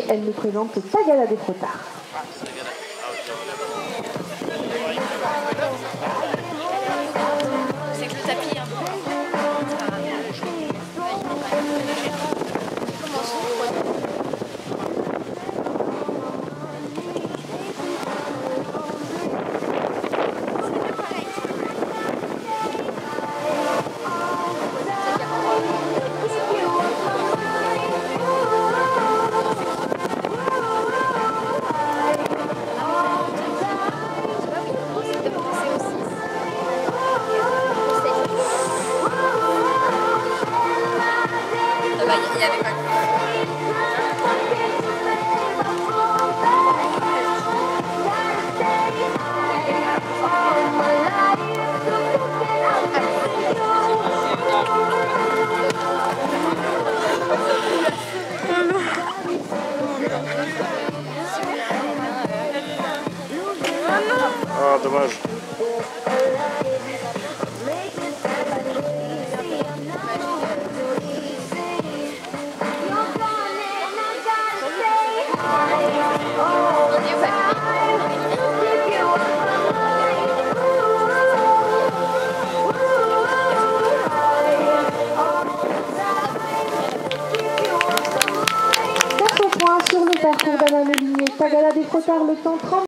et elle nous présente Tagada des Frottards. C'est que le tapis un peu. Il y avait pas Ah, dommage. Sur le parcours d'Anna Melinier, Tagada des Frottards, le temps 30.